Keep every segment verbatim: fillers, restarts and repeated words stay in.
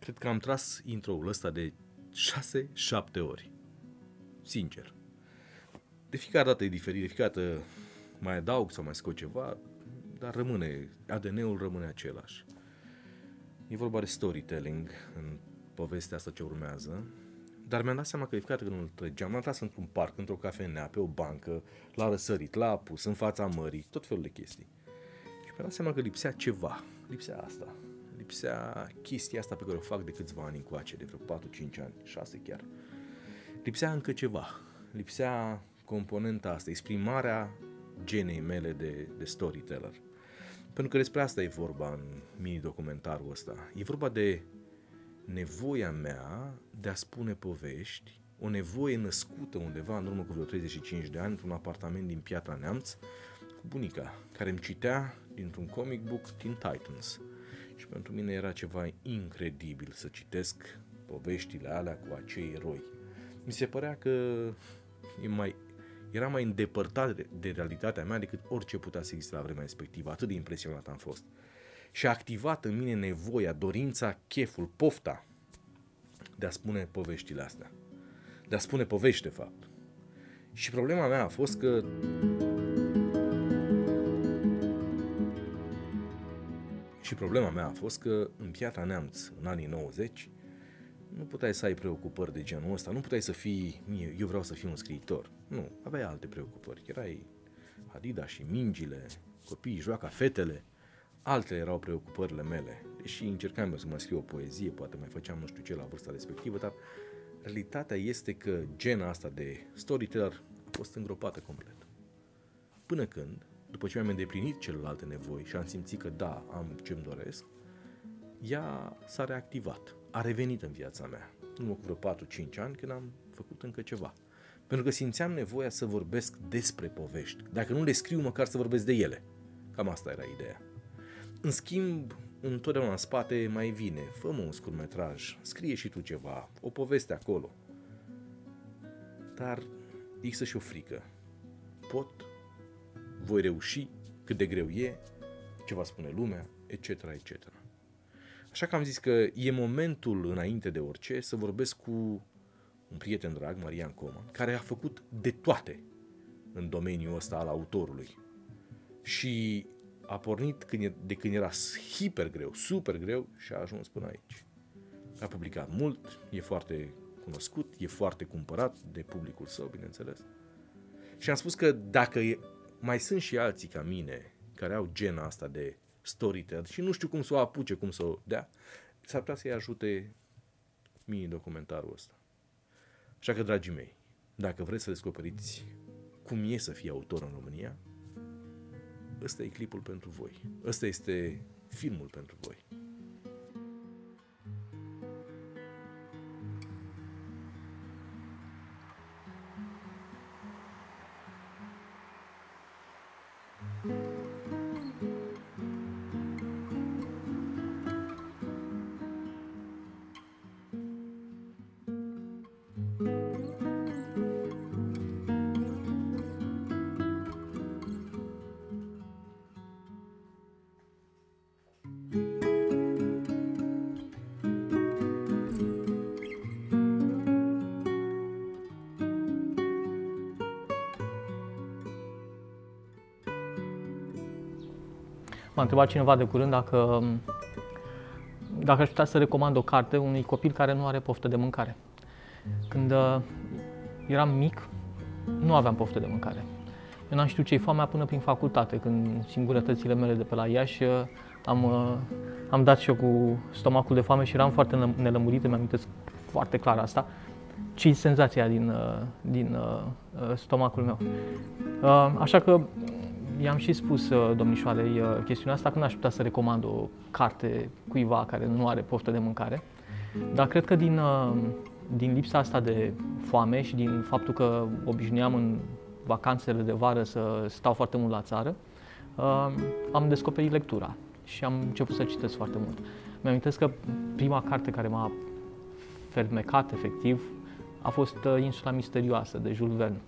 cred că am tras intro-ul ăsta de șase șapte ori. Sincer. De fiecare dată e diferit, de fiecare dată mai adaug sau mai scot ceva, dar rămâne, A D N-ul rămâne același. E vorba de storytelling în povestea asta ce urmează, dar mi-am dat seama că de fiecare dată când îl trăgeam, m-am tras într-un parc, într-o cafenea, pe o bancă, la răsărit, la apus, în fața mării, tot felul de chestii. Și mi-am dat seama că lipsea ceva, lipsea asta, lipsea chestia asta pe care o fac de câțiva ani încoace, de vreo patru cinci ani, șase chiar. Lipsea încă ceva, lipsea componenta asta, exprimarea genei mele de, de storyteller. Pentru că despre asta e vorba în mini-documentarul ăsta. E vorba de nevoia mea de a spune povești, o nevoie născută undeva în urmă cu vreo treizeci și cinci de ani într-un apartament din Piatra Neamț cu bunica, care îmi citea dintr-un comic book Teen Titans. Și pentru mine era ceva incredibil să citesc poveștile alea cu acei eroi. Mi se părea că e mai, era mai îndepărtat de, de realitatea mea decât orice putea să existe la vremea respectivă. Atât de impresionat am fost. Și a activat în mine nevoia, dorința, cheful, pofta de a spune poveștile astea. De a spune povești, de fapt. Și problema mea a fost că Și problema mea a fost că în Piatra Neamț, în anii nouăzeci, nu puteai să ai preocupări de genul ăsta, nu puteai să fii, eu vreau să fiu un scriitor. Nu, aveai alte preocupări. Erai Adidas și mingile, copiii joacă, fetele. Altele erau preocupările mele. Deși încercam eu să mă scriu o poezie, poate mai făceam nu știu ce la vârsta respectivă, dar realitatea este că gena asta de storyteller a fost îngropată complet. Până când, după ce mi-am îndeplinit celelalte nevoi și am simțit că da, am ce-mi doresc, ea s-a reactivat, a revenit în viața mea, în urmă cu vreo patru cinci ani, când am făcut încă ceva. Pentru că simțeam nevoia să vorbesc despre povești. Dacă nu le scriu, măcar să vorbesc de ele. Cam asta era ideea. În schimb, întotdeauna în spate mai vine, fă-mă un scurtmetraj, scrie și tu ceva, o poveste acolo. Dar există și o frică. Pot? Voi reuși? Cât de greu e? Ce va spune lumea? Etc, et cetera. Așa că am zis că e momentul, înainte de orice, să vorbesc cu un prieten drag, Marian Coman, care a făcut de toate în domeniul ăsta al autorului. Și a pornit când, de când era hiper greu, super greu și a ajuns până aici. A publicat mult, e foarte cunoscut, e foarte cumpărat de publicul său, bineînțeles. Și am spus că dacă e, mai sunt și alții ca mine care au gena asta de storyteller și nu știu cum să o apuce, cum să o dea, s-ar putea să-i ajute mini-documentarul ăsta. Așa că, dragii mei, dacă vreți să descoperiți cum e să fii autor în România, ăsta e clipul pentru voi. Ăsta este filmul pentru voi. M-a întrebat cineva de curând dacă, dacă aș putea să recomand o carte unui copil care nu are poftă de mâncare. Când uh, eram mic, nu aveam poftă de mâncare. Eu n-am știut ce-i foamea până prin facultate, când în singurătățile mele de pe la Iași am, uh, am dat și eu cu stomacul de foame și eram foarte nelămurit, îmi amintesc foarte clar asta. Ce-i senzația din, uh, din uh, stomacul meu. Uh, așa că i-am și spus domnișoarei chestiunea asta, că n-aș putea să recomand o carte cuiva care nu are poftă de mâncare, dar cred că din, din lipsa asta de foame și din faptul că obișnuiam în vacanțele de vară să stau foarte mult la țară, am descoperit lectura și am început să citesc foarte mult. Mi-amintesc că prima carte care m-a fermecat efectiv a fost Insula Misterioasă de Jules Verne.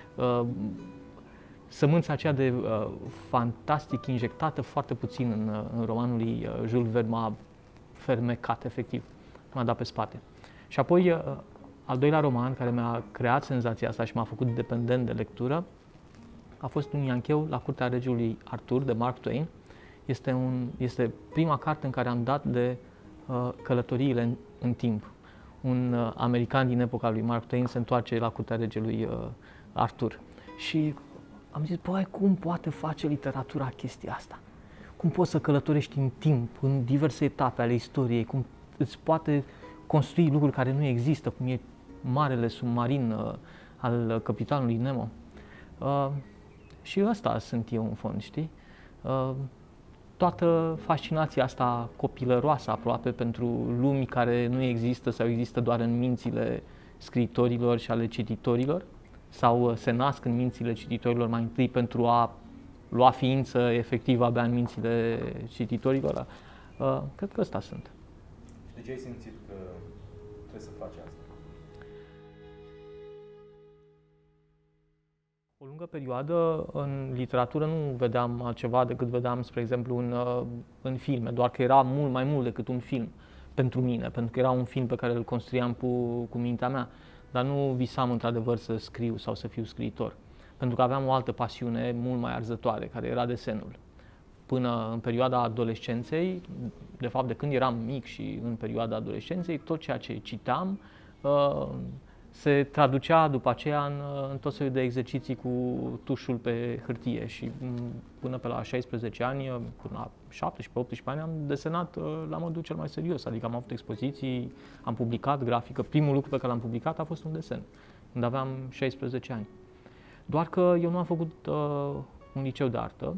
Sămânța aceea de uh, fantastic injectată foarte puțin în, în romanul lui uh, Jules Verne m-a fermecat efectiv. m-a dat pe spate. Și apoi, al doilea roman care mi-a creat senzația asta și m-a făcut dependent de lectură a fost Un iancheu la curtea regelui Artur, de Mark Twain. Este, un, este prima carte în care am dat de uh, călătoriile în, în timp. Un uh, american din epoca lui Mark Twain se întoarce la curtea regelui uh, Artur. Și am zis, băi, cum poate face literatura chestia asta? Cum poți să călătorești în timp, în diverse etape ale istoriei, cum îți poate construi lucruri care nu există, cum e marele submarin uh, al capitanului Nemo. Uh, și ăsta sunt eu în fond, știi? Uh, toată fascinația asta copilăroasă aproape pentru lumi care nu există sau există doar în mințile scriitorilor și ale cititorilor, sau se nasc în mințile cititorilor mai întâi pentru a lua ființă efectivă abia în mințile cititorilor. Uh, cred că ăsta sunt. Și de ce ai simțit că trebuie să faci asta? O lungă perioadă în literatură nu vedeam altceva decât vedeam, spre exemplu, în, în filme, doar că era mult mai mult decât un film pentru mine, pentru că era un film pe care îl construiam cu, cu mintea mea, dar nu visam într-adevăr să scriu sau să fiu scriitor, pentru că aveam o altă pasiune mult mai arzătoare, care era desenul. Până în perioada adolescenței, de fapt de când eram mic și în perioada adolescenței, tot ceea ce citeam uh, se traducea după aceea în, în tot felul de exerciții cu tușul pe hârtie și până pe la șaisprezece ani, până la șaptesprezece optsprezece ani, am desenat la modul cel mai serios, adică am avut expoziții, am publicat grafică. Primul lucru pe care l-am publicat a fost un desen, când aveam șaisprezece ani. Doar că eu nu am făcut uh, un liceu de artă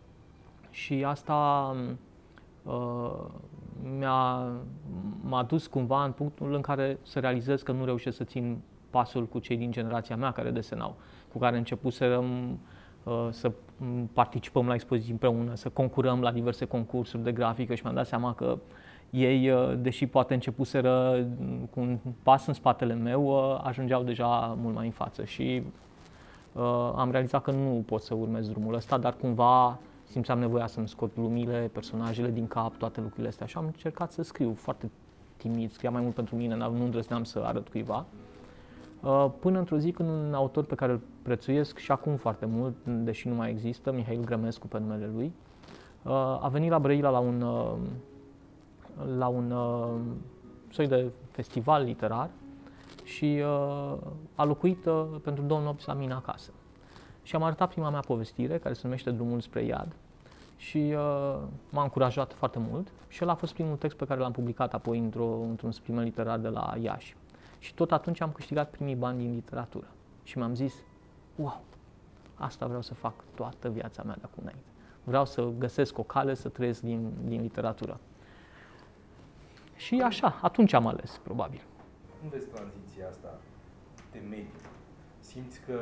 și asta uh, mi-a, m-a dus cumva în punctul în care să realizez că nu reușesc să țin pasul cu cei din generația mea care desenau, cu care începuserăm uh, să participăm la expoziții împreună, să concurăm la diverse concursuri de grafică și mi-am dat seama că ei, uh, deși poate începuseră cu un pas în spatele meu, uh, ajungeau deja mult mai în față și uh, am realizat că nu pot să urmez drumul ăsta, dar cumva simțeam nevoia să-mi scot lumile, personajele din cap, toate lucrurile astea și am încercat să scriu foarte timid, scria mai mult pentru mine, nu îndrăzneam să arăt cuiva. Până într-o zi când un autor pe care îl prețuiesc și acum foarte mult, deși nu mai există, Mihail Grămescu pe numele lui, a venit la Brăila la un, la un soi de festival literar și a locuit pentru două nopți la mine acasă. Și am arătat prima mea povestire, care se numește Drumul spre iad, și uh, m-a încurajat foarte mult și el a fost primul text pe care l-am publicat apoi într-o, într-un supliment literar de la Iași. Și tot atunci am câștigat primii bani din literatură și mi-am zis, wow, asta vreau să fac toată viața mea de acum înainte. Vreau să găsesc o cale să trăiesc din, din literatură. Și așa, atunci am ales, probabil. Cum vezi tranziția asta de mediu? Simți că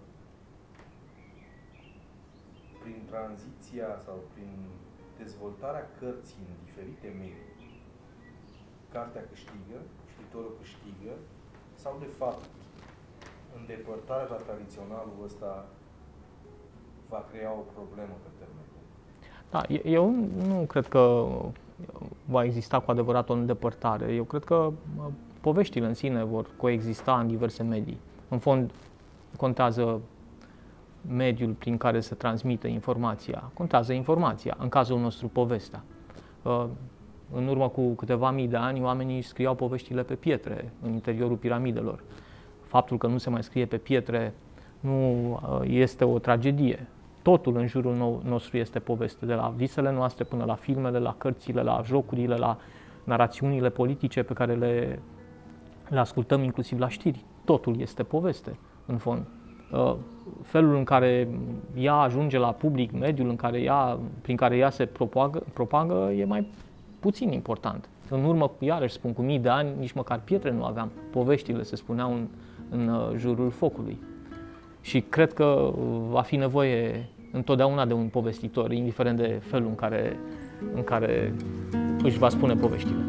prin tranziția sau prin dezvoltarea cărții în diferite medii, cartea câștigă, scriitorul câștigă, sau de fapt îndepărtarea la tradiționalul ăsta va crea o problemă pe termen lung? Da, eu nu cred că va exista cu adevărat o îndepărtare. Eu cred că poveștile în sine vor coexista în diverse medii. În fond, contează mediul prin care se transmite informația, contează informația, în cazul nostru povestea. În urmă cu câteva mii de ani, oamenii scriau poveștile pe pietre, în interiorul piramidelor. Faptul că nu se mai scrie pe pietre nu este o tragedie. Totul în jurul nostru este poveste, de la visele noastre până la filmele, la cărțile, la jocurile, la narațiunile politice pe care le, le ascultăm inclusiv la știri. Totul este poveste, în fond. Felul în care ea ajunge la public, mediul în care ea, prin care ea se propagă, propagă e mai puțin important. În urmă, iarăși spun, cu mii de ani, nici măcar pietre nu aveam. Poveștile se spuneau în, în jurul focului. Și cred că va fi nevoie întotdeauna de un povestitor, indiferent de felul în care, în care își va spune poveștile.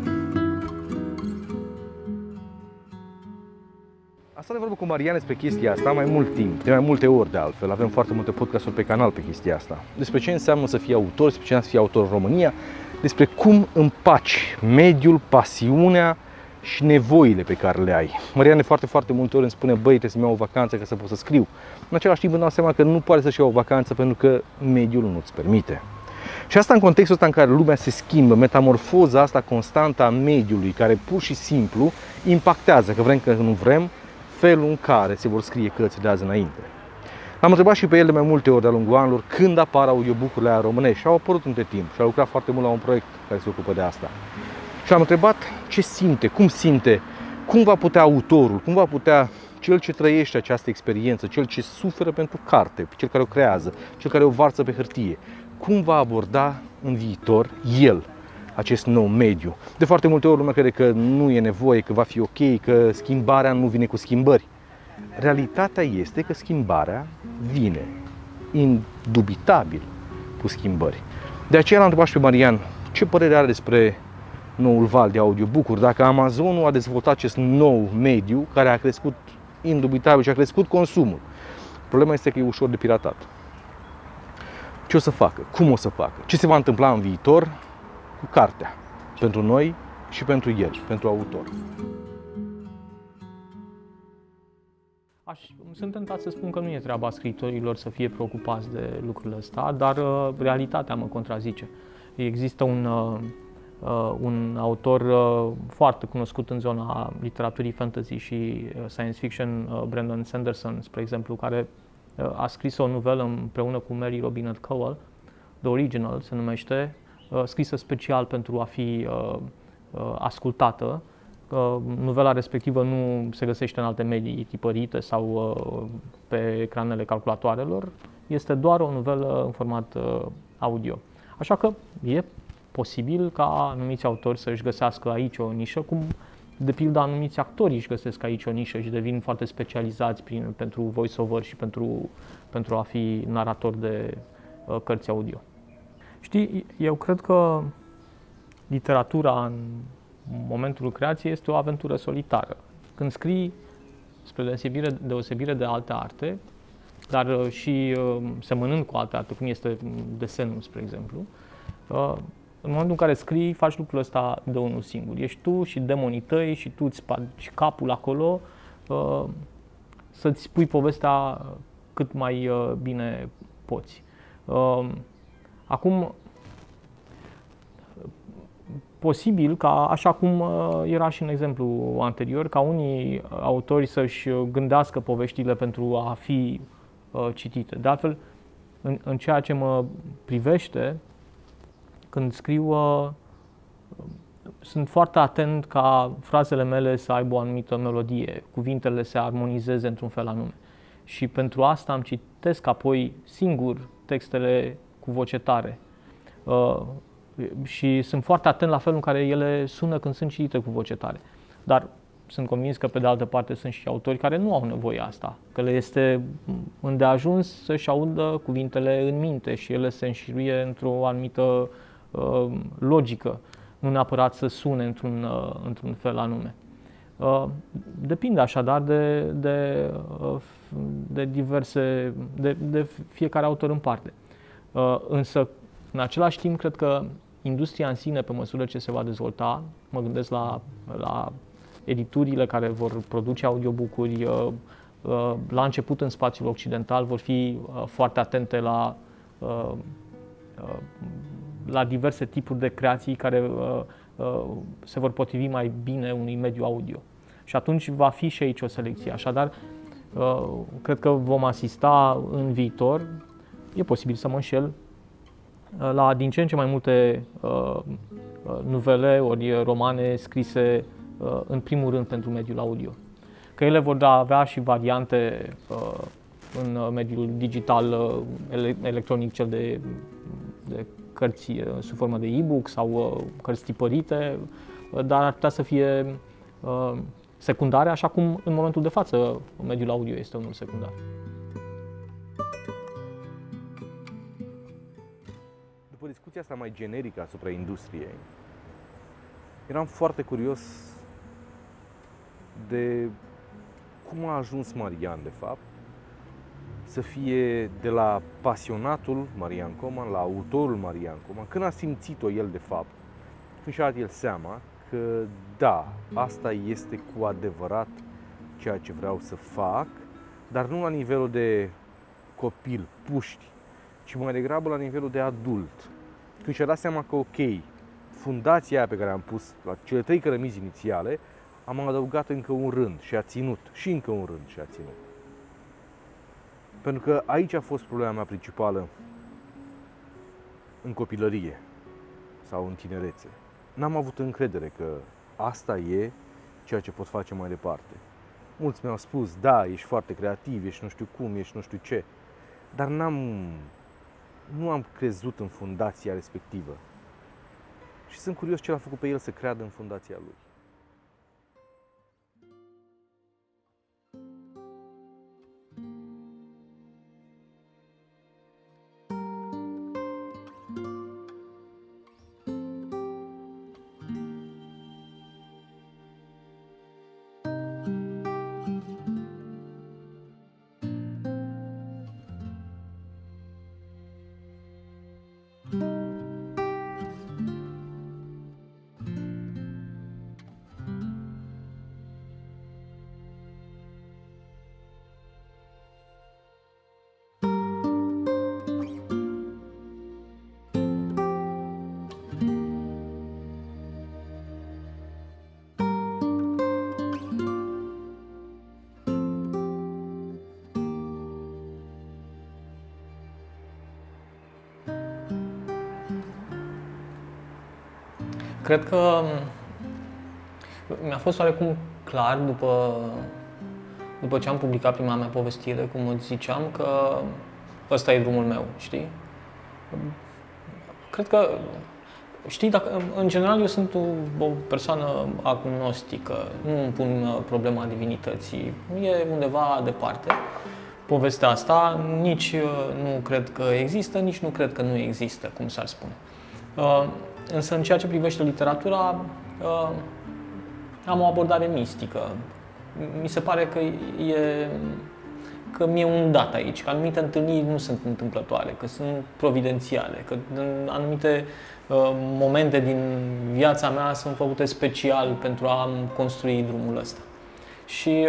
Asta de vorbă cu Marian despre chestia asta mai mult timp, de mai multe ori de altfel. Avem foarte multe podcasturi pe canal pe chestia asta. Despre ce înseamnă să fii autor, despre ce înseamnă să fii autor în România, despre cum împaci mediul, pasiunea și nevoile pe care le ai. Marian de foarte, foarte multe ori îmi spune, băi, trebuie să-mi iau o vacanță ca să pot să scriu. În același timp îmi dau seama că nu poate să-și ia o vacanță pentru că mediul nu-ți permite. Și asta în contextul ăsta în care lumea se schimbă, metamorfoza asta constantă a mediului, care pur și simplu impactează, că vrem că nu vrem, felul în care se vor scrie cărți de azi înainte. Am întrebat și pe el de mai multe ori de-a lungul anilor când apar audiobook-urile aia românești și au apărut între timp și a lucrat foarte mult la un proiect care se ocupă de asta. Și am întrebat ce simte, cum simte, cum va putea autorul, cum va putea cel ce trăiește această experiență, cel ce suferă pentru carte, cel care o creează, cel care o varsă pe hârtie, cum va aborda în viitor el acest nou mediu. De foarte multe ori lumea crede că nu e nevoie, că va fi ok, că schimbarea nu vine cu schimbări. Realitatea este că schimbarea vine indubitabil cu schimbări. De aceea l-am întrebat și pe Marian ce părere are despre noul val de audiobook-uri, dacă Amazonul a dezvoltat acest nou mediu care a crescut indubitabil și a crescut consumul. Problema este că e ușor de piratat. Ce o să facă? Cum o să facă? Ce se va întâmpla în viitor cu cartea? Pentru noi și pentru el, pentru autor. Aș, sunt tentat să spun că nu e treaba scriitorilor să fie preocupați de lucrurile astea, dar uh, realitatea mă contrazice. Există un, uh, un autor uh, foarte cunoscut în zona literaturii fantasy și uh, science fiction, uh, Brandon Sanderson, spre exemplu, care uh, a scris o novelă împreună cu Mary Robinette Kowal, The Original se numește, uh, scrisă special pentru a fi uh, uh, ascultată. Novela respectivă nu se găsește în alte medii tipărite sau pe ecranele calculatoarelor. Este doar o novelă în format audio. Așa că e posibil ca anumiți autori să-și găsească aici o nișă, cum de pildă anumiți actori își găsesc aici o nișă și devin foarte specializați prin, pentru voice-over și pentru, pentru a fi narator de uh, cărți audio. Știi, eu cred că literatura în momentul creației este o aventură solitară. Când scrii, spre deosebire, deosebire de alte arte, dar și uh, semănând cu alte arte, cum este desenul, spre exemplu, uh, în momentul în care scrii, faci lucrul ăsta de unul singur. Ești tu și demonii tăi și tu îți bagi capul acolo uh, să-ți pui povestea cât mai uh, bine poți. Uh, acum, posibil ca, așa cum era și în exemplu anterior, ca unii autori să-și gândească poveștile pentru a fi uh, citite. De altfel, în, în ceea ce mă privește, când scriu, uh, sunt foarte atent ca frazele mele să aibă o anumită melodie, cuvintele să armonizeze într-un fel anume. Și pentru asta îmi citesc apoi singur textele cu voce tare. Uh, și sunt foarte atent la felul în care ele sună când sunt citite cu voce tare. Dar sunt convins că, pe de altă parte, sunt și autori care nu au nevoie asta, că le este îndeajuns să-și audă cuvintele în minte și ele se înșiruie într-o anumită uh, logică, nu neapărat să sune într-un, uh, într-un fel anume. Uh, depinde așadar de, de, uh, de diverse, de, de fiecare autor în parte. Uh, însă, în același timp, cred că industria în sine, pe măsură ce se va dezvolta, mă gândesc la, la editurile care vor produce audiobook-uri, la început în spațiul occidental, vor fi foarte atente la, la diverse tipuri de creații care se vor potrivi mai bine unui mediu audio. Și atunci va fi și aici o selecție. Așadar, cred că vom asista în viitor, e posibil să mă înșel, la din ce în ce mai multe uh, novele ori romane scrise uh, în primul rând pentru mediul audio. Că ele vor avea și variante uh, în mediul digital, uh, electronic, cel de, de cărți uh, sub formă de e-book sau uh, cărți tipărite, uh, dar ar putea să fie uh, secundare, așa cum în momentul de față mediul audio este unul secundar. După discuția asta mai generică asupra industriei, eram foarte curios de cum a ajuns Marian, de fapt, să fie de la pasionatul Marian Coman la autorul Marian Coman, când a simțit-o el, de fapt, când și-a dat el seama că da, asta este cu adevărat ceea ce vreau să fac, dar nu la nivelul de copil, puști, ci mai degrabă la nivelul de adult. Când și-a dat seama că, ok, fundația aia pe care am pus la cele trei cărămizi inițiale, am adăugat încă un rând și a ținut, și încă un rând și a ținut. Pentru că aici a fost problema mea principală în copilărie sau în tinerețe. N-am avut încredere că asta e ceea ce pot face mai departe. Mulți mi-au spus, da, ești foarte creativ, ești nu știu cum, ești nu știu ce, dar n-am, nu am crezut în fundația respectivă. Și sunt curios ce l-a făcut pe el să creadă în fundația lui. Cred că mi-a fost oarecum clar după, după ce am publicat prima mea povestire, cum îți ziceam, că ăsta e drumul meu, știi? Cred că, știi, dacă, în general eu sunt o, o persoană agnostică, nu îmi pun problema divinității, e undeva departe povestea asta, nici nu cred că există, nici nu cred că nu există, cum s-ar spune. Însă în ceea ce privește literatura, am o abordare mistică. Mi se pare că e că mi-e un dat aici, că anumite întâlniri nu sunt întâmplătoare, că sunt providențiale, că în anumite momente din viața mea sunt făcute special pentru a construi drumul ăsta. Și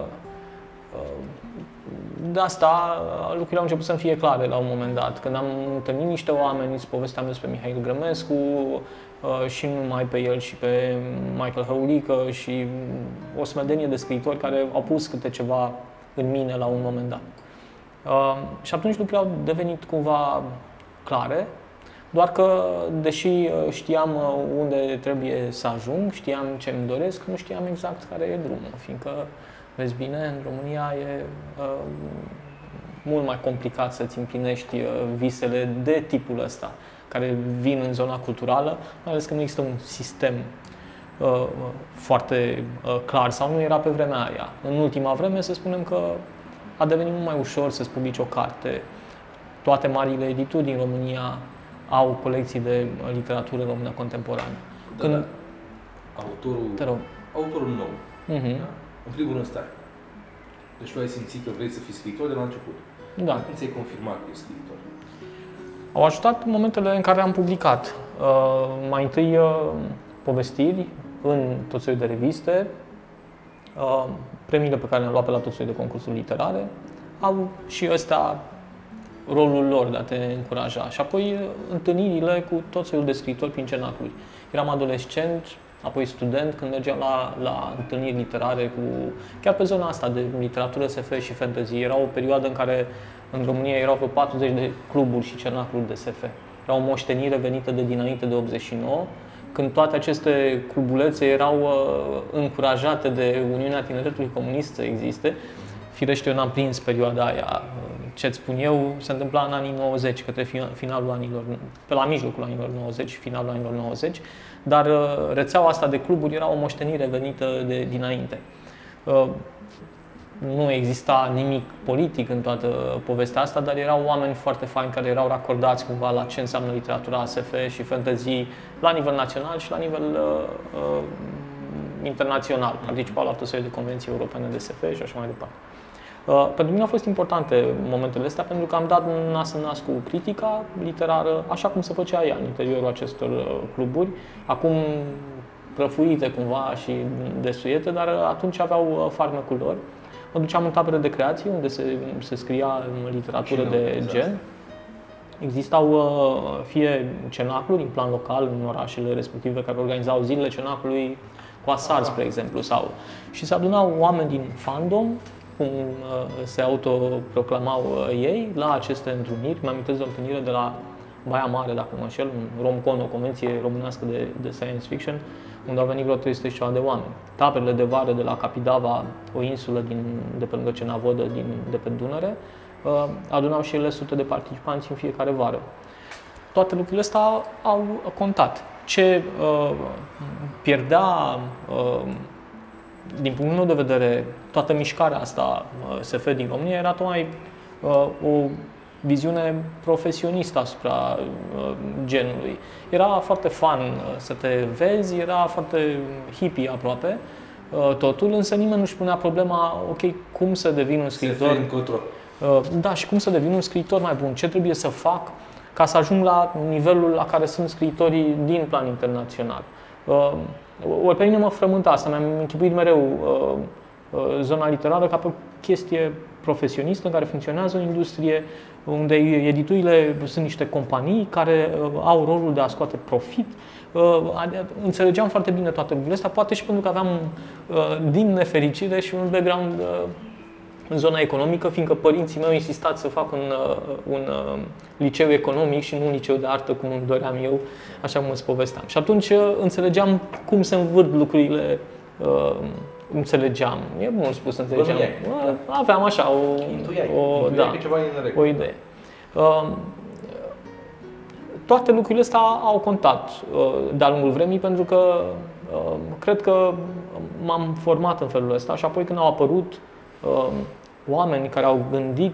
de asta lucrurile au început să-mi fie clare la un moment dat. Când am întâlnit niște oameni, îți povesteam despre Mihail Grămescu și nu numai pe el, și pe Michael Hăulică și o sumedenie de scriitori care au pus câte ceva în mine la un moment dat. Și atunci lucrurile au devenit cumva clare, doar că, deși știam unde trebuie să ajung, știam ce îmi doresc, nu știam exact care e drumul, fiindcă, vezi bine, în România e uh, mult mai complicat să-ți împlinești uh, visele de tipul ăsta, care vin în zona culturală, mai ales că nu există un sistem uh, foarte uh, clar, sau nu era pe vremea aia. În ultima vreme, să spunem că a devenit mult mai ușor să-ți publici o carte. Toate marile edituri din România au colecții de literatură română contemporană. Da, Când... da. Autorul, Te rog. autorul nou. Uh-huh. Da? În primul rând stai. Deci tu ai simțit că vrei să fii scriitor de la început. Da. Cum ți-ai confirmat că ești scriitor? Au ajutat momentele în care am publicat. Uh, mai întâi uh, povestiri în tot soiul de reviste, uh, premiile pe care le-am luat pe la tot soiul de concursuri literare, au și ăsta rolul lor de a te încuraja. Și apoi uh, întâlnirile cu tot soiul de scriitori prin cenacluri. Eram adolescent, apoi student, când mergeam la, la întâlniri literare cu, chiar pe zona asta de literatură S F și fantasy. Era o perioadă în care în România erau vreo patruzeci de cluburi și cernacluri de S F. Era o moștenire venită de dinainte de optzeci și nouă, când toate aceste clubulețe erau uh, încurajate de Uniunea Tineretului Comunist să existe. Firește, eu n-am prins perioada aia. Ce-ți spun eu, se întâmpla în anii nouăzeci, către finalul anilor, pe la mijlocul anilor nouăzeci, finalul anilor nouăzeci, dar rețeaua asta de cluburi era o moștenire venită de dinainte. Nu exista nimic politic în toată povestea asta, dar erau oameni foarte faini care erau racordați cumva la ce înseamnă literatura S F și fantasy la nivel național și la nivel uh, uh, internațional. Participau la tot soiul de convenții europene de S F și așa mai departe. Uh, pentru mine au fost importante momentele astea pentru că am dat nas în nas cu critica literară, așa cum se făcea ea în interiorul acestor uh, cluburi. Acum prăfuite cumva și desuiete, dar atunci aveau farmecul lor. Mă duceam în tabere de creație unde se, se scria în literatură de gen. Existau fie cenacluri în plan local în orașele respective care organizau zilele cenaclului cu asar, spre exemplu, sau și se adunau oameni din fandom, cum se autoproclamau ei, la aceste întruniri. Mă amintesc de o întâlnire de la Baia Mare, dacă mă înșel, un Romcon, o convenție românească de, de science fiction, unde au venit vreo trei sute și ceva de oameni. Taberele de vară de la Capidava, o insulă din, de pe lângă Cernavodă, din, de pe Dunăre, adunau și ele sute de participanți în fiecare vară. Toate lucrurile astea au contat. Ce uh, pierdea, uh, din punctul meu de vedere, toată mișcarea asta uh, S F din România era tocmai uh, o viziune profesionistă asupra uh, genului. Era foarte fun uh, să te vezi, era foarte hippie aproape, uh, totul, însă nimeni nu-și punea problema, ok, cum să devin un scriitor? Uh, da, și cum să devin un scriitor mai bun? Ce trebuie să fac ca să ajung la nivelul la care sunt scriitorii din plan internațional? Uh, ori pe mine mă frământa asta, mi-am închipuit mereu uh, uh, zona literară ca pe o chestie profesionistă în care funcționează o industrie, unde editurile sunt niște companii care uh, au rolul de a scoate profit. Uh, înțelegeam foarte bine toate lucrurile astea, poate și pentru că aveam, uh, din nefericire, și un background uh, în zona economică, fiindcă părinții mei au insistat să fac un, un liceu economic și nu un liceu de artă, cum îmi doream eu, așa cum îți povesteam. Și atunci înțelegeam cum se învârt lucrurile, înțelegeam, e bun spus, înțelegeam, aveam așa o, o, da, o idee. Toate lucrurile astea au contat de-a lungul vremii, pentru că cred că m-am format în felul ăsta și apoi când au apărut oameni care au gândit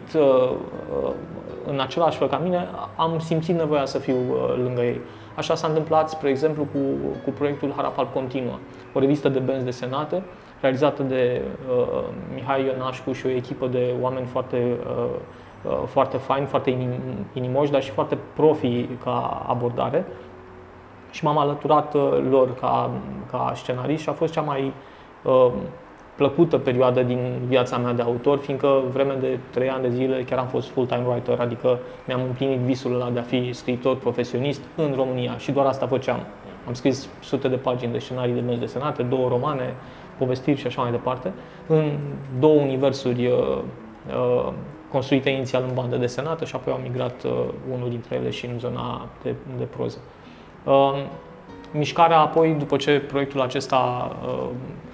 în același fel ca mine, am simțit nevoia să fiu lângă ei. Așa s-a întâmplat, spre exemplu, cu, cu proiectul Harapal Continuă, o revistă de benzi desenate, realizată de uh, Mihai Ionașcu și o echipă de oameni foarte, uh, foarte faini, foarte inim, inimoși, dar și foarte profi ca abordare. Și m-am alăturat lor ca, ca scenarist și a fost cea mai uh, plăcută perioadă din viața mea de autor, fiindcă vreme de trei ani de zile chiar am fost full-time writer, adică mi-am împlinit visul ăla de a fi scriitor profesionist în România și doar asta făceam. Am scris sute de pagini de scenarii de benzi desenate, două romane, povestiri și așa mai departe, în două universuri uh, uh, construite inițial în bandă desenată și apoi am migrat uh, unul dintre ele și în zona de, de proză. Uh, mișcarea apoi, după ce proiectul acesta uh,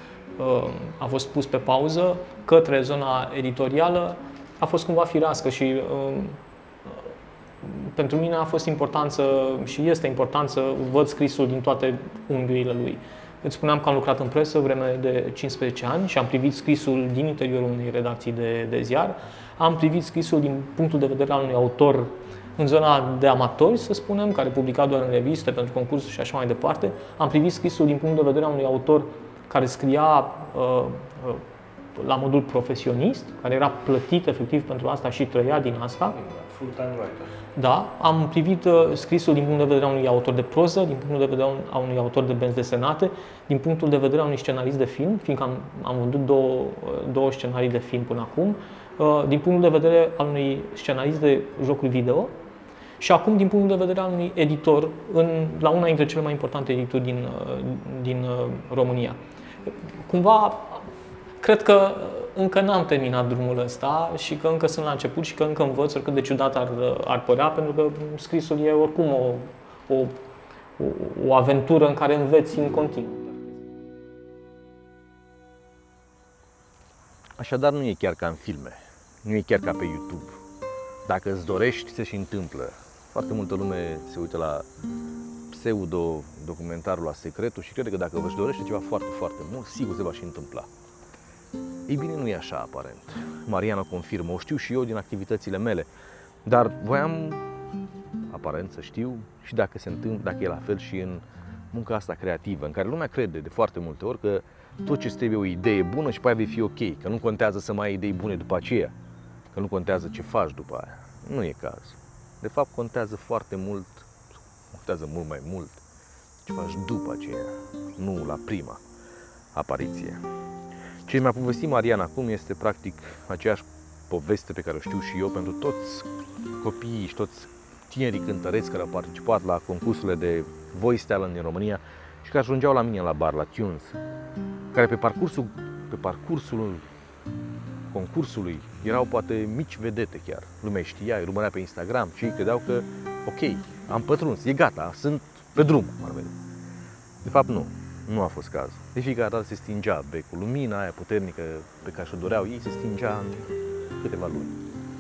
a fost pus pe pauză către zona editorială, a fost cumva firească și uh, pentru mine a fost important să, și este important să văd scrisul din toate unghiurile lui. Îți spuneam că am lucrat în presă vreme de cincisprezece ani și am privit scrisul din interiorul unei redacții de, de ziar, am privit scrisul din punctul de vedere al unui autor în zona de amatori, să spunem, care publica doar în reviste pentru concursuri și așa mai departe, am privit scrisul din punctul de vedere al unui autor care scria uh, uh, la modul profesionist, care era plătit efectiv pentru asta și trăia din asta. Full-time writer. Da, am privit uh, scrisul din punct de vedere a unui autor de proză, din punctul de vedere a unui autor de benzi desenate, din punctul de vedere a unui scenarist de film, fiindcă am, am vândut două, două scenarii de film până acum, uh, din punctul de vedere al unui scenarist de jocuri video și acum din punctul de vedere al unui editor în, la una dintre cele mai importante edituri din, uh, din uh, România. Cumva, cred că încă n-am terminat drumul ăsta și că încă sunt la început și că încă învăț, oricât de ciudat ar, ar părea, pentru că scrisul e oricum o, o, o aventură în care înveți în continuu. Așadar, nu e chiar ca în filme, nu e chiar ca pe YouTube. Dacă îți dorești, se și întâmplă. Foarte multă lume se uită la pseudo-documentarul la Secretul și crede că dacă își dorește ceva foarte, foarte mult, sigur se va și întâmpla. Ei bine, nu e așa, aparent. Mariana confirmă, o știu și eu din activitățile mele, dar voiam, aparent, să știu și dacă se întâmplă, dacă e la fel și în munca asta creativă, în care lumea crede de foarte multe ori că tot ce trebuie o idee bună și pe aia vei fi ok, că nu contează să mai ai idei bune după aceea, că nu contează ce faci după aia. Nu e caz. De fapt, contează foarte mult, contează mult mai mult ce faci după aceea, nu la prima apariție. Ce mi-a povestit Marian acum este practic aceeași poveste pe care o știu și eu pentru toți copiii și toți tinerii cântăreți care au participat la concursurile de voice talent din România și care ajungeau la mine la bar, la Tunes, care pe parcursul, pe parcursul concursului erau poate mici vedete chiar. Lumea știa, îi urmărea pe Instagram și credeau că ok, am pătruns, e gata, sunt pe drum. De fapt nu, nu a fost cazul. De fiecare dată se stingea becul, lumina aia puternică pe care și-o doreau ei se stingea în câteva luni.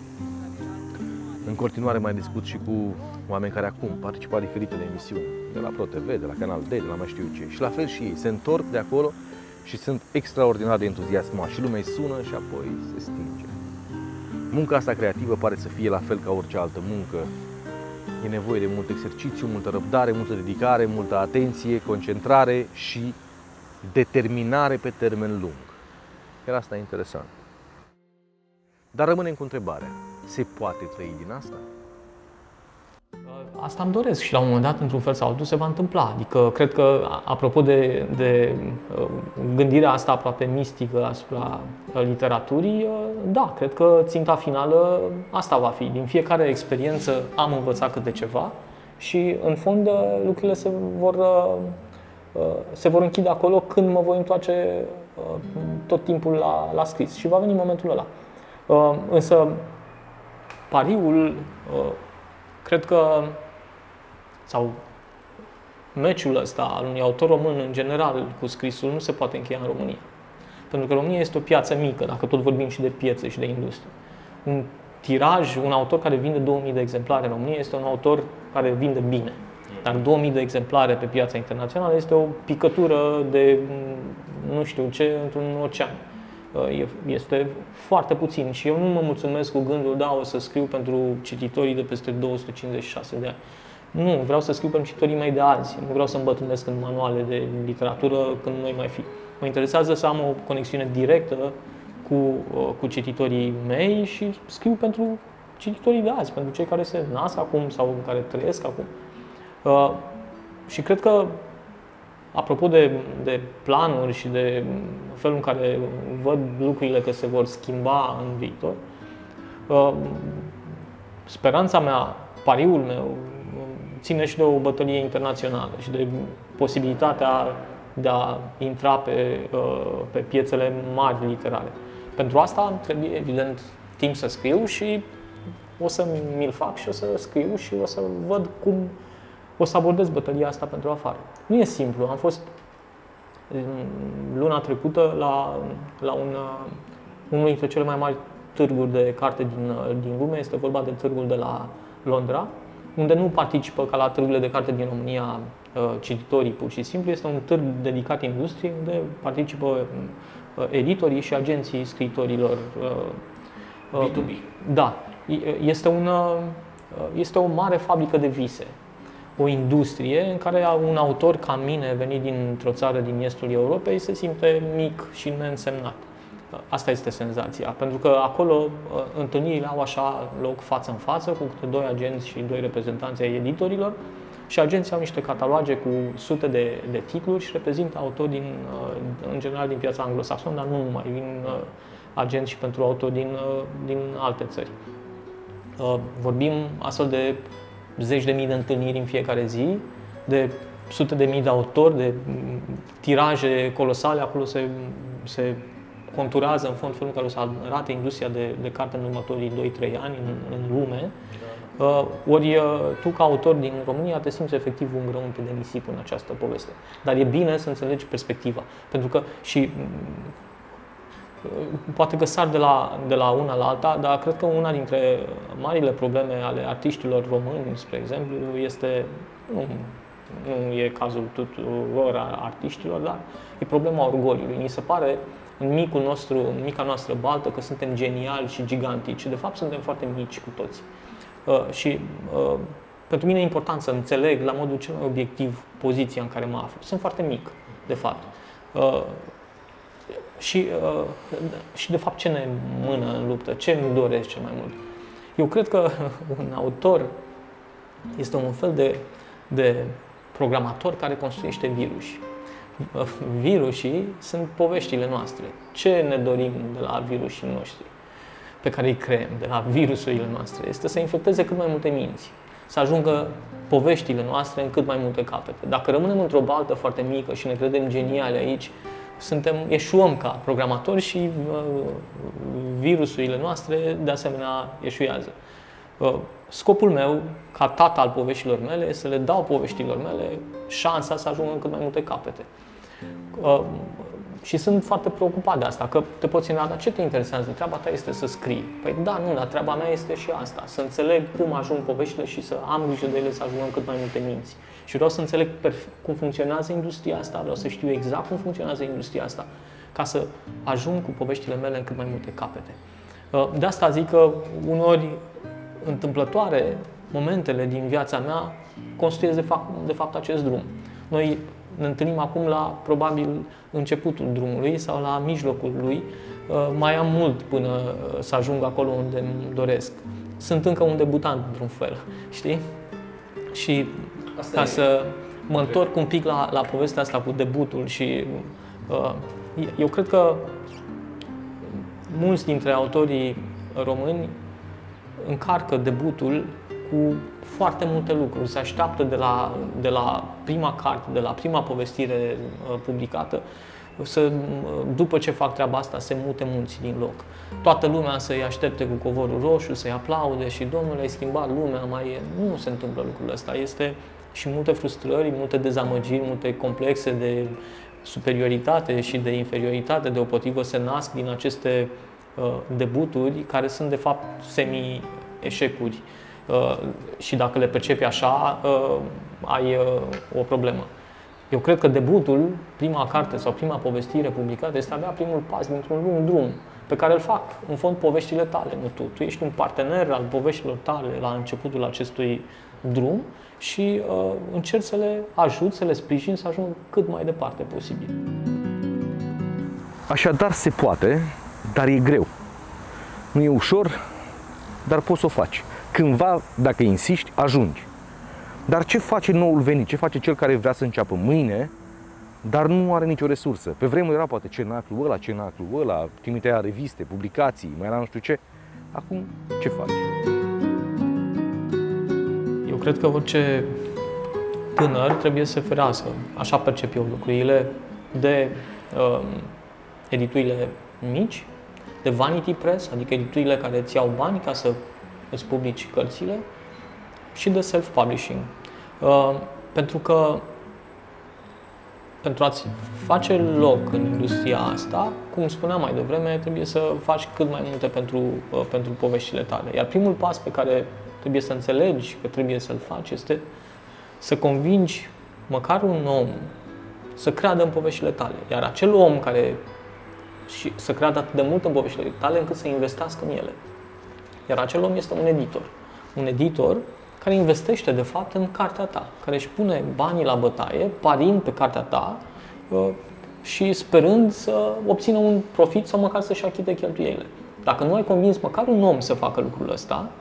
În continuare mai discut și cu oameni care acum participă la diferitele emisiuni, de la ProTV, de la Canal D, de la mai știu ce. Și la fel și ei, se întorc de acolo și sunt extraordinar de entuziasmați și lumea îi sună și apoi se stinge. Munca asta creativă pare să fie la fel ca orice altă muncă. E nevoie de mult exercițiu, multă răbdare, multă dedicare, multă atenție, concentrare și determinare pe termen lung. Chiar asta e interesant. Dar rămânem cu întrebarea. Se poate trăi din asta? Asta îmi doresc și la un moment dat, într-un fel sau altul, se va întâmpla. Adică, cred că, apropo de, de gândirea asta aproape mistică asupra literaturii, da, cred că ținta finală asta va fi. Din fiecare experiență am învățat câte ceva și, în fond, lucrurile se vor, se vor închide acolo când mă voi întoarce tot timpul la, la scris. Și va veni momentul ăla. Însă, pariul, cred că, sau meciul ăsta al unui autor român în general cu scrisul nu se poate încheia în România. Pentru că România este o piață mică, dacă tot vorbim și de piețe și de industrie. Un tiraj, un autor care vinde două mii de exemplare în România este un autor care vinde bine. Dar două mii de exemplare pe piața internațională este o picătură de nu știu ce într-un ocean. Este foarte puțin și eu nu mă mulțumesc cu gândul, da, o să scriu pentru cititorii de peste două sute cincizeci și șase de ani. Nu, vreau să scriu pentru cititorii mei de azi. Nu vreau să îmbătrânesc în manuale de literatură când nu mai fi. Mă interesează să am o conexiune directă cu, cu cititorii mei și scriu pentru cititorii de azi, pentru cei care se nasc acum sau care trăiesc acum. Uh, și cred că, apropo de, de planuri și de felul în care văd lucrurile că se vor schimba în viitor, uh, speranța mea, pariul meu, ține și de o bătălie internațională și de posibilitatea de a intra pe, uh, pe piețele mari literare. Pentru asta îmi trebuie, evident, timp să scriu și o să mi-l fac și o să scriu și o să văd cum o să abordez bătălia asta pentru afară. Nu e simplu. Am fost luna trecută la, la un, unul dintre cele mai mari târguri de carte din, din lume. Este vorba de târgul de la Londra, unde nu participă ca la târgurile de carte din România cititorii pur și simplu. Este un târg dedicat industriei, unde participă editorii și agenții scriitorilor. B doi B. Da. Este, un, este o mare fabrică de vise. O industrie în care un autor ca mine, venit dintr-o țară din estul Europei, se simte mic și neînsemnat. Asta este senzația, pentru că acolo întâlnirile au așa loc față în față, cu câte doi agenți și doi reprezentanți ai editorilor și agenții au niște cataloage cu sute de, de titluri și reprezintă autori din, în general din piața anglosaxonă, dar nu numai, vin agenți și pentru autori din, din alte țări. Vorbim astfel de zeci de mii de întâlniri în fiecare zi, de sute de mii de autori, de tiraje colosale. Acolo se, se conturează în fond felul în care o să arate industria de, de carte în următorii doi trei ani în, în lume. Ori tu, ca autor din România, te simți efectiv un grăunte de nisip în această poveste. Dar e bine să înțelegi perspectiva. Pentru că și poate că sar de la, de la una la alta, dar cred că una dintre marile probleme ale artiștilor români, spre exemplu, este, nu, nu e cazul tuturor artiștilor, dar e problema orgoliului. Ni se pare în micul nostru, în mica noastră baltă că suntem geniali și gigantici. De fapt, suntem foarte mici cu toți. Uh, și uh, pentru mine e important să înțeleg la modul cel mai obiectiv poziția în care mă aflu. Sunt foarte mic, de fapt. Uh, Și, uh, și de fapt ce ne mână în luptă, ce îmi doresc cel mai mult. Eu cred că un autor este un fel de, de programator care construiește virusuri. Virusii sunt poveștile noastre. Ce ne dorim de la virusii noștri pe care îi creăm, de la virusurile noastre? Este să infecteze cât mai multe minți, să ajungă poveștile noastre în cât mai multe capete. Dacă rămânem într-o baltă foarte mică și ne credem geniali aici, suntem, eșuăm ca programatori și uh, virusurile noastre de asemenea eșuează. Uh, scopul meu, ca tată al poveștilor mele, este să le dau poveștilor mele șansa să ajungă în cât mai multe capete. Uh, și sunt foarte preocupat de asta, că te poți întreba, dar ce te interesează? Treaba ta este să scrii. Păi da, nu, dar treaba mea este și asta, să înțeleg cum ajung poveștile și să am grijă de ele să ajungă în cât mai multe minți. Și vreau să înțeleg cum funcționează industria asta, vreau să știu exact cum funcționează industria asta, ca să ajung cu poveștile mele în cât mai multe capete. De asta zic că uneori întâmplătoare, momentele din viața mea construiesc de fapt, de fapt acest drum. Noi ne întâlnim acum la, probabil, începutul drumului sau la mijlocul lui. Mai am mult până să ajung acolo unde îmi doresc. Sunt încă un debutant, într-un fel, știi? Și Asta ca e. să mă întorc un pic la, la povestea asta cu debutul și uh, eu cred că mulți dintre autorii români încarcă debutul cu foarte multe lucruri. Se așteaptă de la, de la prima carte, de la prima povestire uh, publicată, să, după ce fac treaba asta, se mute munții din loc. Toată lumea să-i aștepte cu covorul roșu, să-i aplaude și domnule, ai schimbat lumea, mai e. Nu se întâmplă lucrul ăsta. Este și multe frustrări, multe dezamăgiri, multe complexe de superioritate și de inferioritate, deopotrivă se nasc din aceste uh, debuturi care sunt de fapt semi-eșecuri. Uh, și dacă le percepi așa, uh, ai uh, o problemă. Eu cred că debutul, prima carte sau prima povestire publicată, este abia primul pas dintr-un lung drum pe care îl fac, în fond, poveștile tale, nu tu. Tu ești un partener al poveștilor tale la începutul acestui drum și uh, încerci să le ajut, să le sprijin să ajungă cât mai departe posibil. Așadar se poate, dar e greu. Nu e ușor, dar poți să o faci. Cândva, dacă insiști, ajungi. Dar ce face noul venit? Ce face cel care vrea să înceapă mâine, dar nu are nicio resursă? Pe vremuri era poate cenaclul ăla, cenaclul ăla, trimitea reviste, publicații, mai era nu știu ce. Acum, ce faci? Eu cred că orice tânăr trebuie să ferească, așa percep eu lucrurile, de uh, editurile mici, de vanity press, adică editurile care îți iau bani ca să îți publici cărțile, și de self-publishing. Uh, pentru că pentru a-ți face loc în industria asta, cum spuneam mai devreme, trebuie să faci cât mai multe pentru, uh, pentru poveștile tale. Iar primul pas pe care trebuie să înțelegi că trebuie să-l faci este să convingi măcar un om să creadă în poveștile tale. Iar acel om care și să creadă atât de mult în poveștile tale încât să investească în ele. Iar acel om este un editor. Un editor care investește, de fapt, în cartea ta, care își pune banii la bătaie, parind pe cartea ta și sperând să obțină un profit sau măcar să-și achite cheltuielile. Dacă nu ai convins măcar un om să facă lucrul ăsta,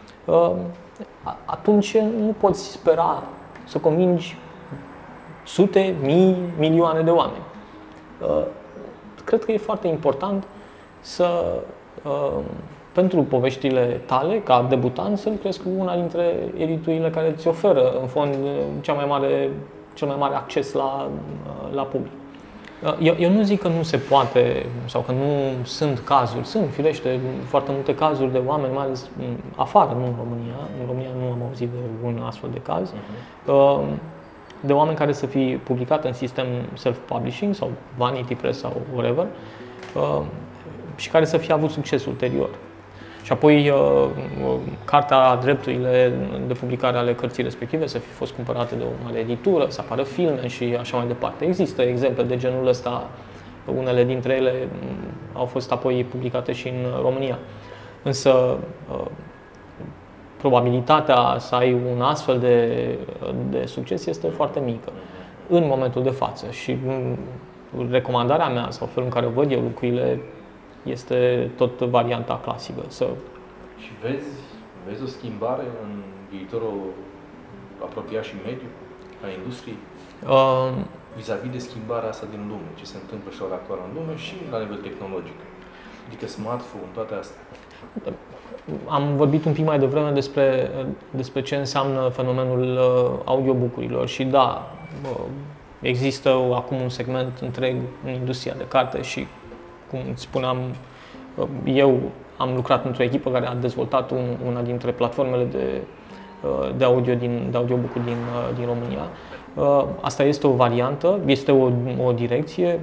atunci nu poți spera să convingi sute, mii, milioane de oameni. Cred că e foarte important să, pentru poveștile tale, ca debutant, să lucrezi cu una dintre editurile care îți oferă, în fond, cea mai mare, cel mai mare acces la, la public. Eu, eu nu zic că nu se poate sau că nu sunt cazuri. Sunt, firește, foarte multe cazuri de oameni, mai ales afară, nu în România. În România nu am auzit de un astfel de caz. Uh-huh. De oameni care să fie publicat în sistem self-publishing sau vanity press sau whatever și care să fie avut succes ulterior. Și apoi cartea, drepturile de publicare ale cărții respective să fi fost cumpărate de o mare editură, să apară filme și așa mai departe. Există exemple de genul ăsta, unele dintre ele au fost apoi publicate și în România. Însă probabilitatea să ai un astfel de, de succes este foarte mică în momentul de față și recomandarea mea sau felul în care văd eu lucrurile este tot varianta clasică. Să... Și vezi, vezi o schimbare în viitorul apropiat și mediu? a industriei? Uh, Vis-a-vis de schimbarea asta din lume, ce se întâmplă și la actual în lume și la nivel tehnologic. Adică smartphone, toate astea. Am vorbit un pic mai devreme despre, despre ce înseamnă fenomenul audiobook-urilor și da, există acum un segment întreg în industria de carte și, cum spuneam, eu am lucrat într-o echipă care a dezvoltat un, una dintre platformele de, de audio din, de audiobook-uri din, din România. Asta este o variantă, este o, o direcție.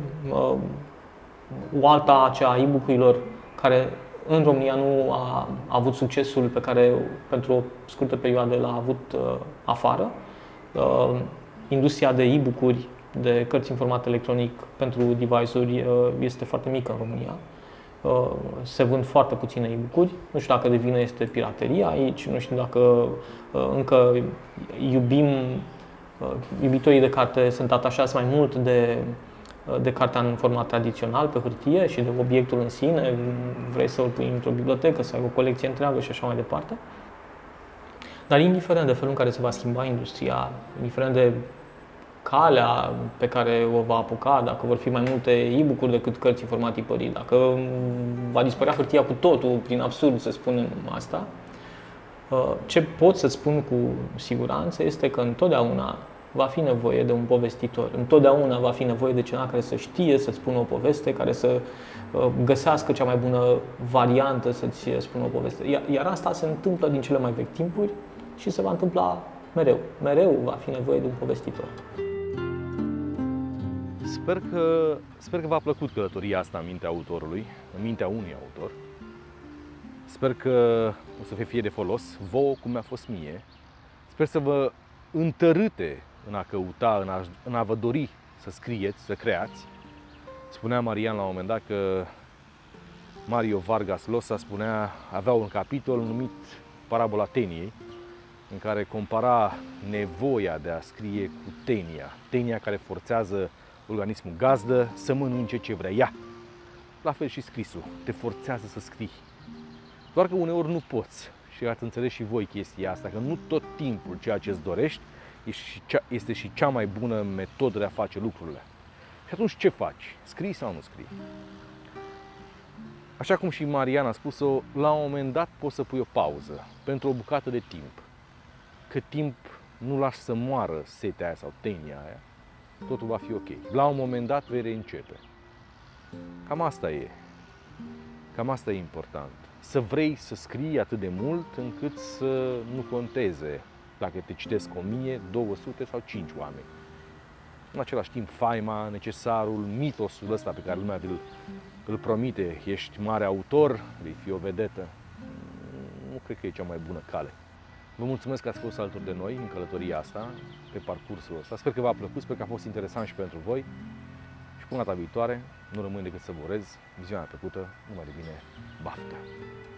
O alta, aceea a e-book-urilor, care în România nu a, a avut succesul pe care pentru o scurtă perioadă l-a avut uh, afară. Uh, industria de e-book-uri, de cărți în format electronic pentru device-uri uh, este foarte mică în România. Uh, se vând foarte puține e-book-uri. Nu știu dacă de vină este pirateria aici, nu știu dacă uh, încă iubim, uh, iubitorii de carte sunt atașați mai mult de de cartea în format tradițional, pe hârtie și de obiectul în sine, vrei să-l pui într-o bibliotecă, să ai o colecție întreagă și așa mai departe. Dar indiferent de felul în care se va schimba industria, indiferent de calea pe care o va apuca, dacă vor fi mai multe e-book-uri decât cărți în format tipărit, dacă va dispărea hârtia cu totul, prin absurd să spunem asta, ce pot să spun cu siguranță este că întotdeauna va fi nevoie de un povestitor. Întotdeauna va fi nevoie de cineva care să știe să spună o poveste, care să găsească cea mai bună variantă să-ți spună o poveste. Iar asta se întâmplă din cele mai vechi timpuri și se va întâmpla mereu. Mereu va fi nevoie de un povestitor. Sper că, sper că v-a plăcut călătoria asta în mintea autorului, în mintea unui autor. Sper că o să fie de folos vouă cum mi-a fost mie. Sper să vă întărâte în a căuta, în a, în a vă dori să scrieți, să creați. Spunea Marian la un moment dat că Mario Vargas Llosa spunea, avea un capitol numit Parabola Teniei, în care compara nevoia de a scrie cu tenia. Tenia care forțează organismul gazdă să mănânce ce vrea ea. La fel și scrisul, te forțează să scrii. Doar că uneori nu poți. Și ați înțeles și voi chestia asta, că nu tot timpul ceea ce îți dorești este și cea mai bună metodă de a face lucrurile. Și atunci ce faci? Scrii sau nu scrii? Așa cum și Marian a spus-o, la un moment dat poți să pui o pauză pentru o bucată de timp. Cât timp nu lași să moară setea aia sau tenia aia, totul va fi ok. La un moment dat vei reîncepe. Cam asta e. Cam asta e important. Să vrei să scrii atât de mult încât să nu conteze dacă te citesc o mie, două sute sau cinci oameni. În același timp, faima, necesarul, mitosul ăsta pe care lumea îl, îl promite, ești mare autor, vei fi o vedetă, nu cred că e cea mai bună cale. Vă mulțumesc că ați fost alături de noi în călătoria asta, pe parcursul ăsta. Sper că v-a plăcut, sper că a fost interesant și pentru voi. Și până data viitoare, nu rămâne decât să vă urez viziunea plăcută, numai de bine, baftă!